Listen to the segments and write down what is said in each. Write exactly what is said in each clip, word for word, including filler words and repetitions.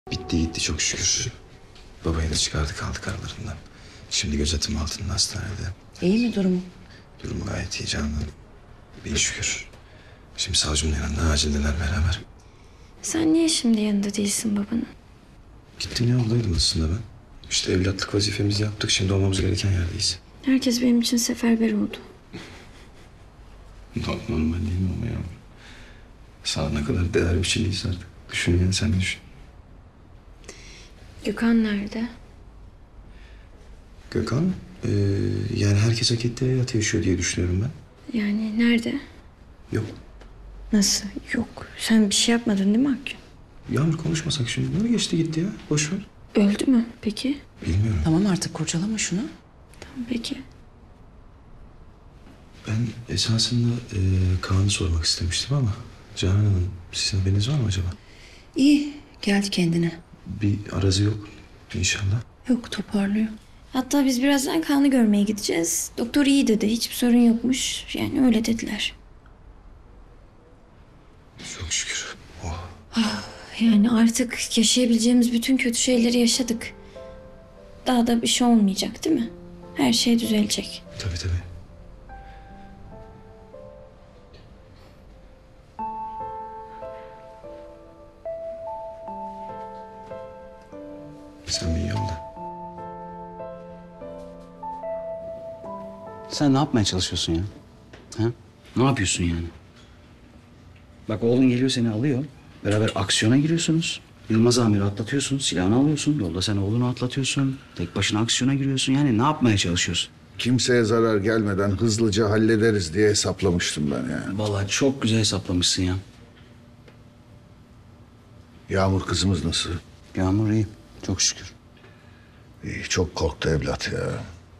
Bitti gitti çok şükür. Babayı da çıkardık aldık aralarından. Şimdi gözetim altında hastanede. İyi mi durumu? Durumu gayet iyi Canan. Bin şükür. Şimdi savcımın yanında acildeler beraber. Sen niye şimdi yanında değilsin babanın? Gittim ya yoldaydım aslında ben. İşte evlatlık vazifemizi yaptık. Şimdi olmamız gereken yerdeyiz. Herkes benim için seferber oldu. Normal değil mi ama yavrum? Sana ne kadar değer bir şeyiz artık. Düşün yani sen düşün. Gökhan nerede? Gökhan, ee, yani herkes hak ettiği hayatı yaşıyor diye düşünüyorum ben. Yani nerede? Yok. Nasıl? Yok. Sen bir şey yapmadın değil mi Akgün? Yağmur konuşmasak şimdi. Ne geçti gitti ya? Boş ver. Öldü mü peki? Bilmiyorum. Tamam artık kurcalama şunu. Tamam peki. Ben esasında ee, Kaan'ı sormak istemiştim ama... Canan Hanım, sizin haberiniz var mı acaba? İyi geldi kendine. Bir arazı yok inşallah. Yok toparlıyor. Hatta biz birazdan Kaan'ı görmeye gideceğiz. Doktor iyi dedi. Hiçbir sorun yokmuş. Yani öyle dediler. Çok şükür. Oh. Yani artık yaşayabileceğimiz bütün kötü şeyleri yaşadık. Daha da bir şey olmayacak değil mi? Her şey düzelecek. Tabii tabii. Sen bir iyi ol da. Sen ne yapmaya çalışıyorsun ya? Ha? Ne yapıyorsun yani? Bak oğlun geliyor seni alıyor. Beraber aksiyona giriyorsunuz. Yılmaz Amir'i atlatıyorsun, silahını alıyorsun. Yolda sen oğlunu atlatıyorsun. Tek başına aksiyona giriyorsun. Yani ne yapmaya çalışıyorsun? Kimseye zarar gelmeden hızlıca hallederiz diye hesaplamıştım ben yani. Vallahi çok güzel hesaplamışsın ya. Yağmur kızımız nasıl? Yağmur iyi. Çok şükür. İyi, çok korktu evlat ya.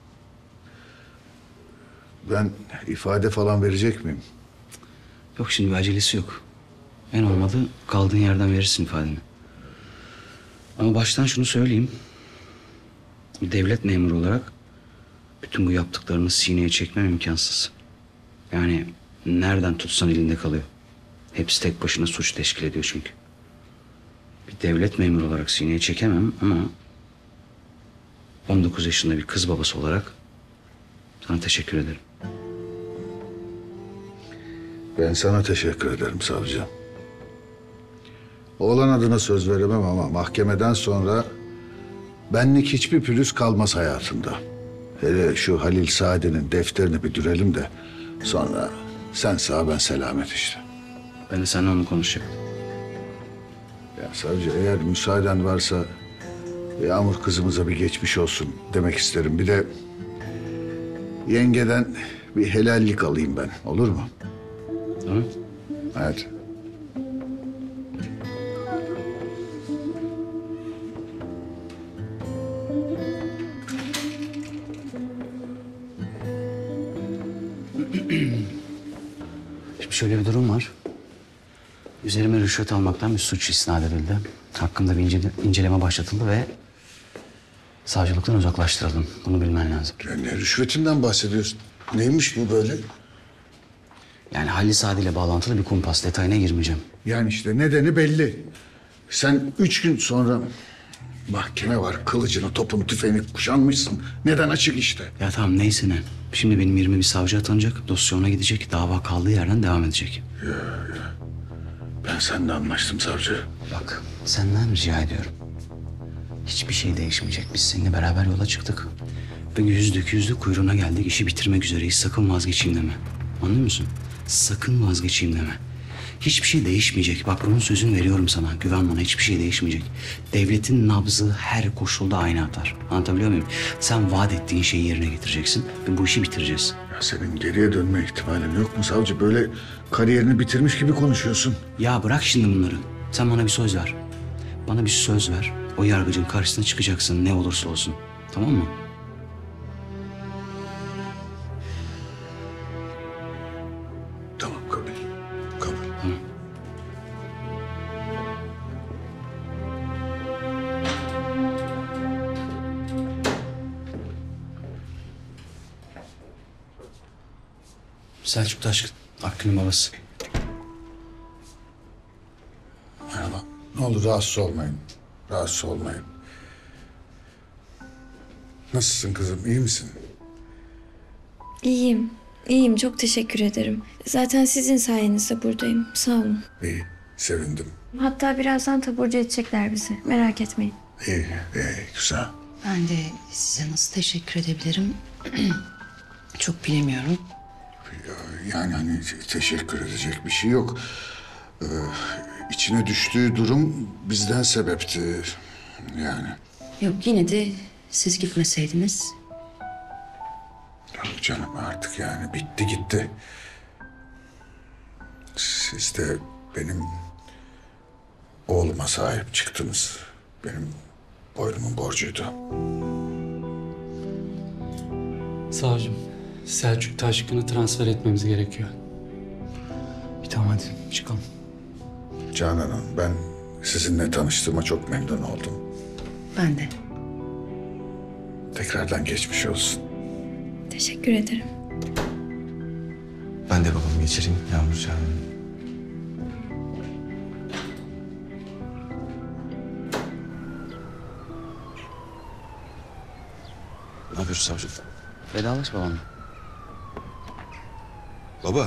Ben ifade falan verecek miyim? Yok şimdi bir acelesi yok. En olmadı kaldığın yerden verirsin ifadeni. Ama baştan şunu söyleyeyim. Bir devlet memuru olarak bütün bu yaptıklarını sineye çekmem imkansız. Yani nereden tutsan elinde kalıyor. Hepsi tek başına suç teşkil ediyor çünkü. Bir devlet memuru olarak sineye çekemem ama on dokuz yaşında bir kız babası olarak sana teşekkür ederim. Ben sana teşekkür ederim savcı. Oğlan adına söz veremem ama mahkemeden sonra benlik hiçbir pürüz kalmaz hayatında. Hele şu Halil Saadet'in defterini bir dürelim de sonra sen sağ ben selamet işte. Ben de seninle onu konuşacaktım. Ya savcı eğer müsaaden varsa Yağmur kızımıza bir geçmiş olsun demek isterim. Bir de yengeden bir helallik alayım ben. Olur mu? Tamam. Hadi. Şimdi şöyle bir durum var. Üzerime rüşvet almaktan bir suç isnat edildi. Hakkında bir incele- inceleme başlatıldı ve savcılıktan uzaklaştırıldım. Bunu bilmen lazım. Ya ne rüşvetinden bahsediyorsun? Neymiş bu böyle? Yani Halil Sadi ile bağlantılı bir kumpas. Detayına girmeyeceğim. Yani işte nedeni belli. Sen üç gün sonra mahkeme var. Kılıcını, topunu, tüfeğini kuşanmışsın. Neden açık işte. Ya tamam neyse ne. Şimdi benim yerime bir savcı atanacak. Dosya ona gidecek. Dava kaldığı yerden devam edecek. Ben seninle anlaştım savcı. Bak senden rica ediyorum. Hiçbir şey değişmeyecek. Biz seninle beraber yola çıktık. Ve yüzdük yüzdük kuyruğuna geldik. İşi bitirmek üzereyiz. Sakın vazgeçeyim deme. Anlıyor musun? Sakın vazgeçeyim deme. Hiçbir şey değişmeyecek. Bak bunun sözünü veriyorum sana. Güven bana hiçbir şey değişmeyecek. Devletin nabzı her koşulda aynı atar. Anlatabiliyor muyum? Sen vaat ettiğin şeyi yerine getireceksin ve bu işi bitireceğiz. Ya senin geriye dönme ihtimalin yok mu savcı? Böyle kariyerini bitirmiş gibi konuşuyorsun. Ya bırak şimdi bunları. Sen bana bir söz ver. Bana bir söz ver. O yargıcın karşısına çıkacaksın ne olursa olsun. Tamam mı? Tamam kabul. Kabul. Tamam. Selçuk Taşkın, Hakkı'nın babası. Merhaba. Ne olur rahatsız olmayın. Rahatsız olmayın. Nasılsın kızım, iyi misin? İyiyim. İyiyim. Çok teşekkür ederim. Zaten sizin sayenizde buradayım. Sağ olun. İyi, sevindim. Hatta birazdan taburcu edecekler bizi. Merak etmeyin. İyi, iyi, güzel. Ben de size nasıl teşekkür edebilirim? Çok bilemiyorum. Yani hani teşekkür edecek bir şey yok. Ee, içine düştüğü durum bizden sebepti. Yani. Yok yine de siz gitmeseydiniz. Yok canım artık yani bitti gitti. Siz de benim oğluma sahip çıktınız. Benim boynumun borcuydu. Savcım, Selçuk Taşkın'ı transfer etmemiz gerekiyor. Bir tamam hadi çıkalım. Canan Hanım, ben sizinle tanıştığıma çok memnun oldum. Ben de. Tekrardan geçmiş olsun. Teşekkür ederim. Ben de babamı geçireyim Yağmur Canım. Ne yapıyorsun savcım? Vedalaş babamla. Baba.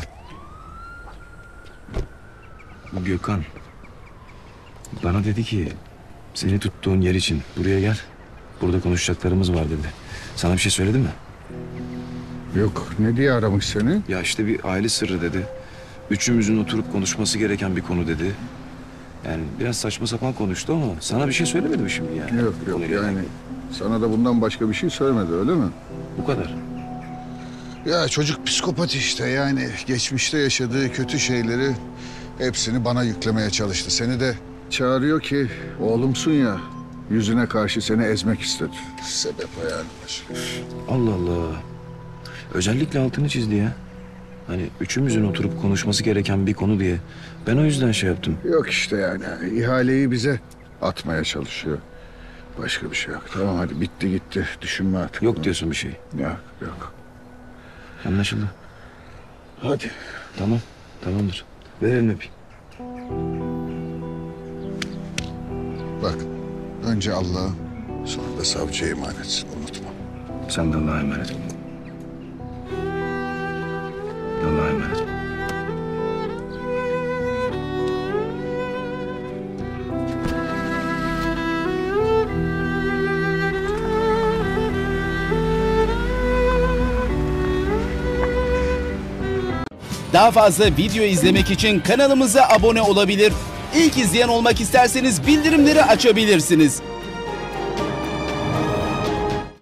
Bu Gökhan bana dedi ki seni tuttuğun yer için buraya gel. Burada konuşacaklarımız var dedi. Sana bir şey söyledi mi? Yok, ne diye aramış seni? Ya işte bir aile sırrı dedi. Üçümüzün oturup konuşması gereken bir konu dedi. Yani biraz saçma sapan konuştu ama sana bir şey söylemedi mi şimdi yani? Yok yok Konuyla yani alakalı. sana da bundan başka bir şey söylemedi öyle mi? Bu kadar. Ya çocuk psikopat işte yani geçmişte yaşadığı kötü şeyleri hepsini bana yüklemeye çalıştı. Seni de çağırıyor ki oğlumsun ya yüzüne karşı seni ezmek istedi. Sebep o yani. Allah Allah. Özellikle altını çizdi ya. Hani üçümüzün oturup konuşması gereken bir konu diye. Ben o yüzden şey yaptım. Yok işte yani ihaleyi bize atmaya çalışıyor. Başka bir şey yok. Tamam hadi bitti gitti düşünme artık. Yok diyorsun bir şey. Yok yok. Anlaşıldı. Hadi. Tamam. Tamamdır. Ver elini öpeyim. Bak önce Allah'a sonra da savcıya emanetsin unutma. Sen de Allah'a emanet ol. Allah'a emanet ol. Daha fazla video izlemek için kanalımıza abone olabilir. İlk izleyen olmak isterseniz bildirimleri açabilirsiniz.